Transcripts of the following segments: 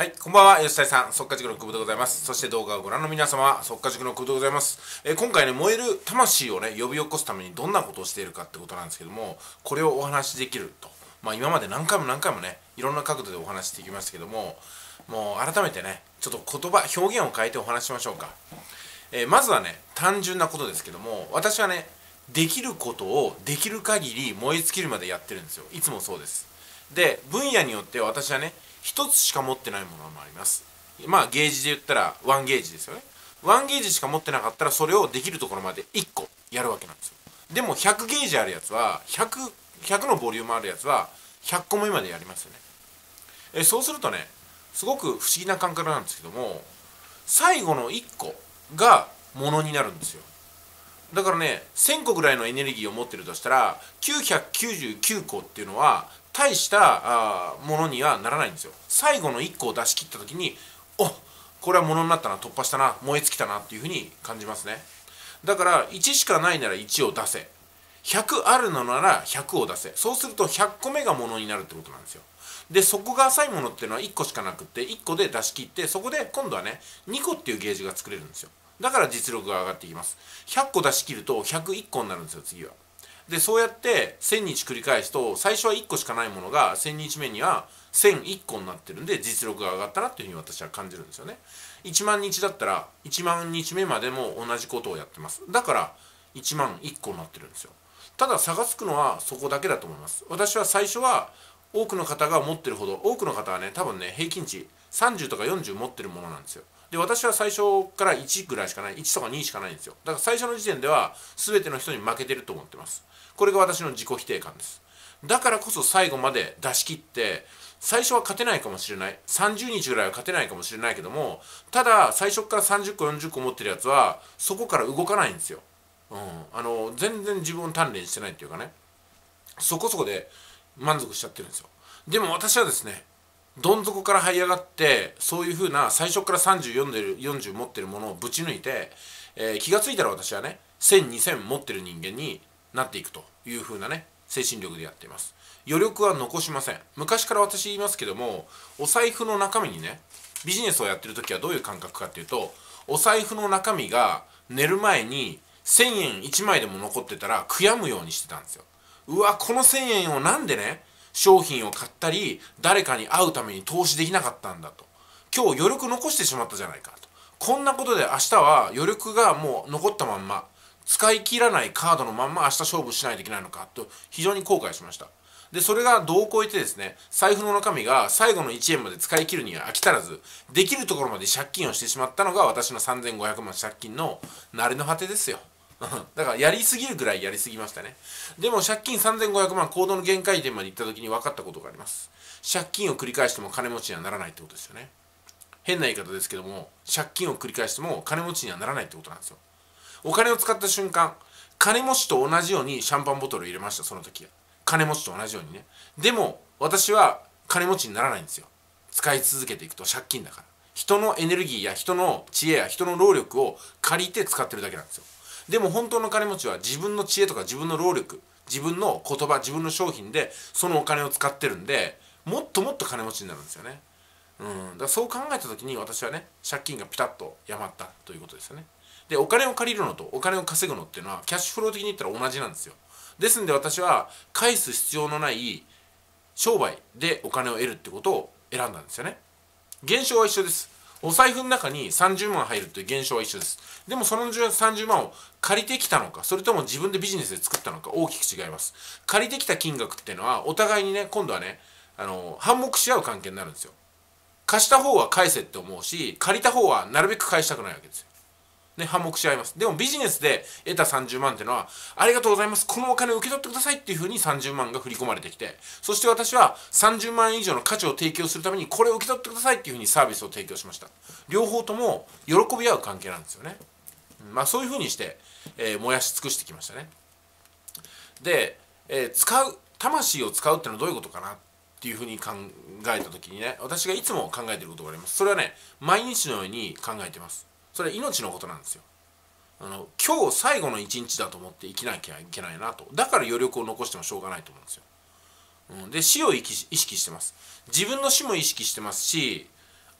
はい、こんばんは、吉谷さん、速稼塾の久保でございます。そして動画をご覧の皆様、速稼塾の久保でございます。今回ね、燃える魂をね、呼び起こすためにどんなことをしているかってことなんですけども、これをお話しできると。今まで何回もね、いろんな角度でお話ししてきましたけども、もう改めてね、ちょっと言葉、表現を変えてお話ししましょうか。まずはね、単純なことですけども、私はね、できることをできる限り燃え尽きるまでやってるんですよ。いつもそうです。で、分野によって私はね、一つしか持ってないものもあります。ゲージで言ったらワンゲージですよね。ワンゲージしか持ってなかったらそれをできるところまで1個やるわけなんですよ。でも100ゲージあるやつは100のボリュームあるやつは100個目までやりますよね。そうするとね、すごく不思議な感覚なんですけども、最後の1個がものになるんですよ。だからね、1000個ぐらいのエネルギーを持ってるとしたら999個っていうのは大したものにはならないんですよ。最後の1個を出し切った時に、これはものになったな、突破したな、燃え尽きたなっていうふうに感じますね。だから1しかないなら1を出せ、100あるのなら100を出せ。そうすると100個目がものになるってことなんですよ。で、底が浅いものっていうのは1個しかなくって、1個で出し切って、そこで今度はね、2個っていうゲージが作れるんですよ。だから実力が上がっていきます。100個出し切ると101個になるんですよ、次は。で、そうやって1000日繰り返すと、最初は1個しかないものが1000日目には1001個になってるんで、実力が上がったなっていうふうに私は感じるんですよね。1万日だったら1万日目までも同じことをやってます。だから1万1個になってるんですよ。ただ差がつくのはそこだけだと思います。私は最初は多くの方が持ってるほど、多くの方はね、多分ね、平均値30とか40持ってるものなんですよ。で、私は最初から1ぐらいしかない、1とか2しかないんですよ。だから最初の時点では全ての人に負けてると思ってます。これが私の自己否定感です。だからこそ最後まで出し切って、最初は勝てないかもしれない、30日ぐらいは勝てないかもしれないけども、ただ最初から30個40個持ってるやつはそこから動かないんですよ。全然自分を鍛錬してないっていうかね、そこそこで満足しちゃってるんですよ。でも私はですね、どん底から這い上がって、そういう風な最初から30読んでる40持ってるものをぶち抜いて、気がついたら私はね、1000、2000持ってる人間になっていくという風なね、精神力でやっています。余力は残しません。昔から私言いますけども、お財布の中身にね、ビジネスをやってる時はどういう感覚かっていうと、お財布の中身が寝る前に1000円1枚でも残ってたら悔やむようにしてたんですよ。うわ、この1000円をなんでね、商品を買ったり誰かに会うために投資できなかったんだと。今日余力残してしまったじゃないかと。こんなことで明日は余力がもう残ったまんま、使い切らないカードのまんま明日勝負しないといけないのかと非常に後悔しました。で、それが度を超えてですね、財布の中身が最後の1円まで使い切るには飽き足らず、できるところまで借金をしてしまったのが私の3500万借金の慣れの果てですよ。だからやりすぎるぐらいやりすぎましたね。でも借金3500万行動の限界点まで行った時に分かったことがあります。借金を繰り返しても金持ちにはならないってことですよね。変な言い方ですけども、借金を繰り返しても金持ちにはならないってことなんですよ。お金を使った瞬間、金持ちと同じようにシャンパンボトルを入れました、その時は。金持ちと同じようにね。でも私は金持ちにならないんですよ。使い続けていくと借金だから。人のエネルギーや人の知恵や人の労力を借りて使ってるだけなんですよ。でも本当の金持ちは自分の知恵とか自分の労力、自分の言葉、自分の商品でそのお金を使ってるんで、もっともっと金持ちになるんですよね。だからそう考えた時に私はね、借金がピタッとやまったということですよね。で、お金を借りるのとお金を稼ぐのっていうのはキャッシュフロー的に言ったら同じなんですよ。ですんで私は返す必要のない商売でお金を得るってことを選んだんですよね。現象は一緒です。お財布の中に30万入るという現象は一緒です。でもその30万を借りてきたのか、それとも自分でビジネスで作ったのか大きく違います。借りてきた金額っていうのはお互いにね、今度はね、反目し合う関係になるんですよ。貸した方は返せって思うし、借りた方はなるべく返したくないわけですよ。ね、反目し合います。でもビジネスで得た30万っていうのは、ありがとうございます、このお金を受け取ってくださいっていうふうに30万が振り込まれてきて、そして私は30万円以上の価値を提供するためにこれを受け取ってくださいっていうふうにサービスを提供しました。両方とも喜び合う関係なんですよね。そういうふうにして、燃やし尽くしてきましたね。で、魂を使うっていうのはどういうことかなっていうふうに考えた時にね、私がいつも考えていることがあります。それはね、毎日のように考えています。それは命のことなんですよ。今日最後の一日だと思って生きなきゃいけないなと。だから余力を残してもしょうがないと思うんですよ。で、死を意識してます。自分の死も意識してますし、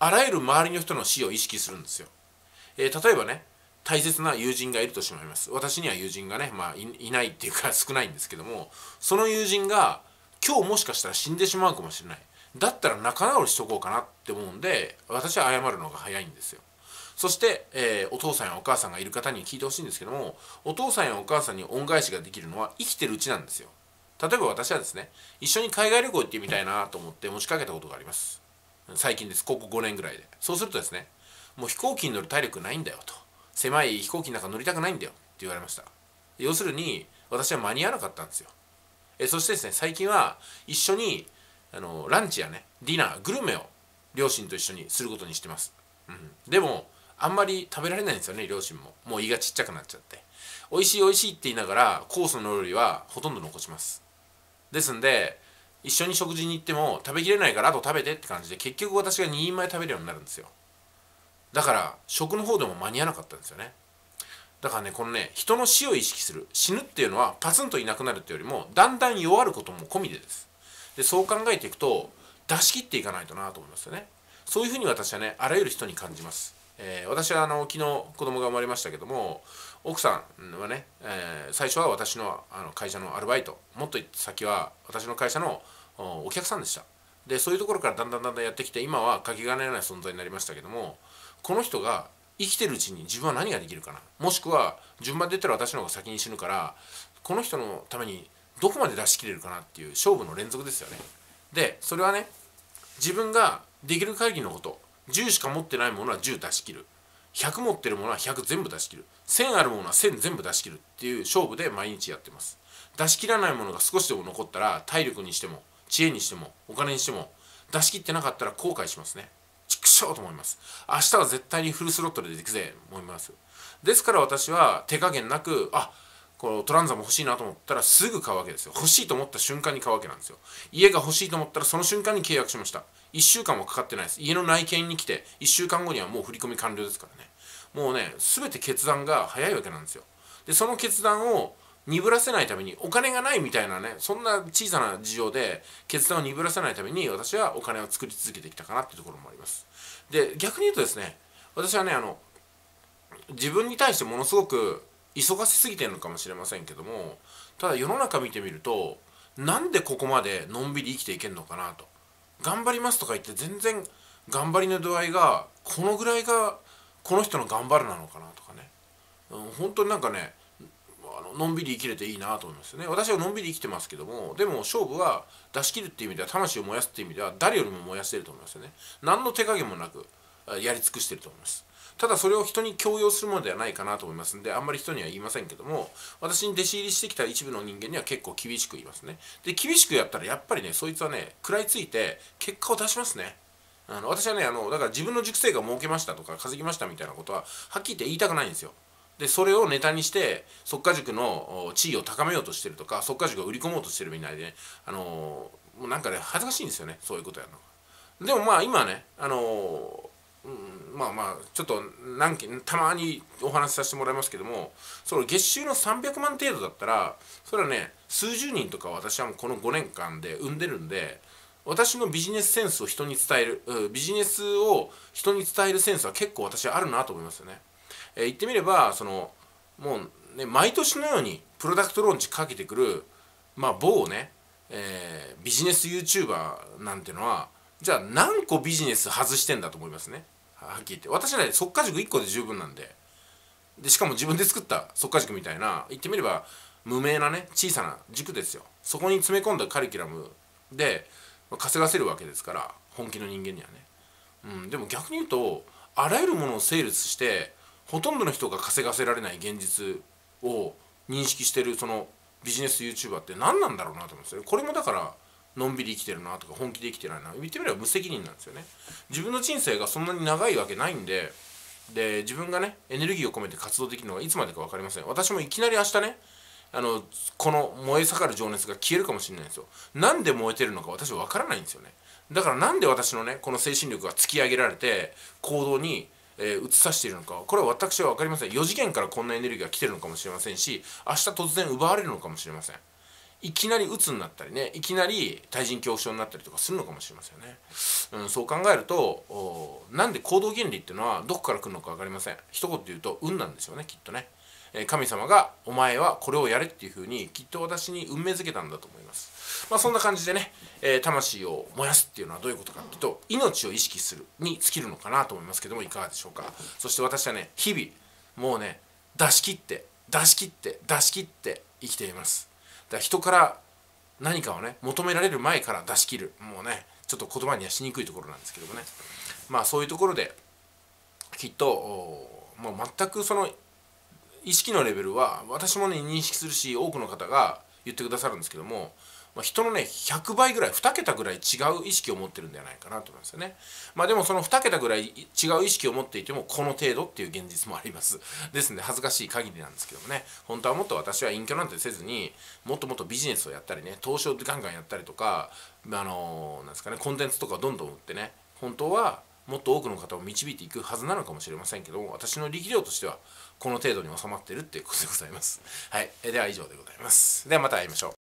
あらゆる周りの人の死を意識するんですよ。例えばね、大切な友人がいるとしまいます。私には友人がね、いないっていうか少ないんですけども、その友人が今日もしかしたら死んでしまうかもしれない。だったら仲直りしとこうかなって思うんで、私は謝るのが早いんですよ。そして、お父さんやお母さんがいる方に聞いてほしいんですけども、お父さんやお母さんに恩返しができるのは生きてるうちなんですよ。例えば私はですね、一緒に海外旅行行ってみたいなと思って持ちかけたことがあります。最近です。ここ5年ぐらいで。そうするとですね、もう飛行機に乗る体力ないんだよと。狭い飛行機なんか乗りたくないんだよって言われました。要するに私は間に合わなかったんですよ。そしてですね、最近は一緒にランチやね、ディナー、グルメを両親と一緒にすることにしてます。でもあんまり食べられないんですよね、両親も。もう胃がちっちゃくなっちゃって。美味しい美味しいって言いながらコースの料理はほとんど残します。ですんで、一緒に食事に行っても食べきれないからあと食べてって感じで、結局私が2人前食べるようになるんですよ。だから食の方でも間に合わなかったんですよね。だからね、このね、人の死を意識する。死ぬっていうのはパツンといなくなるっていうよりも、だんだん弱ることも込みでです。で、そう考えていくと、出し切っていかないとなと思いますよね。そういうふうに私はね、あらゆる人に感じます。私は昨日子供が生まれましたけども、奥さんはね、最初は私の、会社のアルバイト、もっと先は私の会社のお客さんでした。で、そういうところからだんだんやってきて、今はかけがえのない存在になりましたけども、この人が生きてるうちに自分は何ができるかな、もしくは順番で言ったら私の方が先に死ぬから、この人のためにどこまで出し切れるかなっていう勝負の連続ですよね。で、それはね、自分ができる限りのこと、10しか持ってないものは10出し切る、100持ってるものは100全部出し切る、1000あるものは1000全部出し切るっていう勝負で毎日やってます。出し切らないものが少しでも残ったら、体力にしても知恵にしてもお金にしても出し切ってなかったら後悔しますね。ちくしょうと思います。明日は絶対にフルスロットルで行くぜ思います。ですから私は手加減なく、このトランザも欲しいなと思ったらすぐ買うわけですよ。欲しいと思った瞬間に買うわけなんですよ。家が欲しいと思ったらその瞬間に契約しました。1週間もかかってないです。家の内見に来て1週間後にはもう振り込み完了ですからね。もうね、全て決断が早いわけなんですよ。で、その決断を鈍らせないために、お金がないみたいなね、そんな小さな事情で決断を鈍らせないために私はお金を作り続けてきたかなっていうところもあります。で、逆に言うとですね、私はね、自分に対してものすごく忙しすぎてるのかもしれませんけども、ただ世の中見てみると、なんでここまでのんびり生きていけるのかなと。頑張りますとか言って全然頑張りの度合いがこのぐらいがこの人の頑張るなのかなとかね、本当になんかね、のんびり生きれていいなと思いますよね。私はのんびり生きてますけども、でも勝負は出し切るっていう意味では、魂を燃やすっていう意味では誰よりも燃やしてると思いますよね。何の手加減もなくやり尽くしてると思います。ただそれを人に強要するものではないかなと思いますんで、あんまり人には言いませんけども、私に弟子入りしてきた一部の人間には結構厳しく言いますね。で、厳しくやったらやっぱりね、そいつはね、食らいついて結果を出しますね。私はね、だから自分の塾生が儲けましたとか稼ぎましたみたいなことははっきり言って言いたくないんですよ。で、それをネタにして速稼塾の地位を高めようとしてるとか、速稼塾を売り込もうとしてるみたいでね、もうなんかね、恥ずかしいんですよね、そういうことやるのが。でもまあ今ね、ちょっとたまにお話しさせてもらいますけども、その月収の300万程度だったら、それはね、数十人とか私はもうこの5年間で生んでるんで、私のビジネスセンスを人に伝える、ビジネスを人に伝えるセンスは結構私はあるなと思いますよね。言ってみれば、もうね、毎年のようにプロダクトローンチかけてくる、某ね、ビジネス YouTuber なんてのは、じゃあ何個ビジネス外してんだと思いますね。はっきり言って、私はね、速稼塾1個で十分なんで、しかも自分で作った速稼塾みたいな、言ってみれば無名なね、小さな塾ですよ。そこに詰め込んだカリキュラムで稼がせるわけですから、本気の人間にはね。でも逆に言うと、あらゆるものをセールスしてほとんどの人が稼がせられない現実を認識してるそのビジネス YouTuber って何なんだろうなと思うんですよね。これもだからのんびり生きてるなとか本気で生きてないな、言ってみれば無責任なんですよね。自分の人生がそんなに長いわけないんで、自分がねエネルギーを込めて活動できるのがいつまでか分かりません。私もいきなり明日ね、この燃え盛る情熱が消えるかもしれないんですよ。なんで燃えてるのか私は分からないんですよね。だからなんで私のねこの精神力が突き上げられて行動に移さしているのか、これは私は分かりません。4次元からこんなエネルギーが来てるのかもしれませんし、明日突然奪われるのかもしれません。 いきなり鬱になったりね、いきなり対人恐怖症になったりとかするのかもしれませんよね。そう考えると、なんで行動原理っていうのはどこから来るのか分かりません。一言で言うと運なんですよね、きっとね。神様がお前はこれをやれっていうふうにきっと私に運命づけたんだと思います。そんな感じでね、魂を燃やすっていうのはどういうことかっていうと、命を意識するに尽きるのかなと思いますけども、いかがでしょうか。そして私はね、日々もうね、出し切って出し切って出し切って生きています。だから人から何かをね求められる前から出し切る、もうねちょっと言葉にはしにくいところなんですけどもね、そういうところできっともう全くその意識のレベルは私もね認識するし、多くの方が言ってくださるんですけども、人のね100倍ぐらい2桁ぐらい違う意識を持ってるんではないかなと思いますよね。でもその2桁ぐらい違う意識を持っていてもこの程度っていう現実もあります。ですので恥ずかしい限りなんですけどもね、本当はもっと私は隠居なんてせずにもっともっとビジネスをやったりね、投資をガンガンやったりとか、なんですかね、コンテンツとかどんどん売ってね、本当はもっと多くの方を導いていくはずなのかもしれませんけども、私の力量としてはこの程度に収まっているっていうことでございます。はい、では以上でございます。ではまた会いましょう。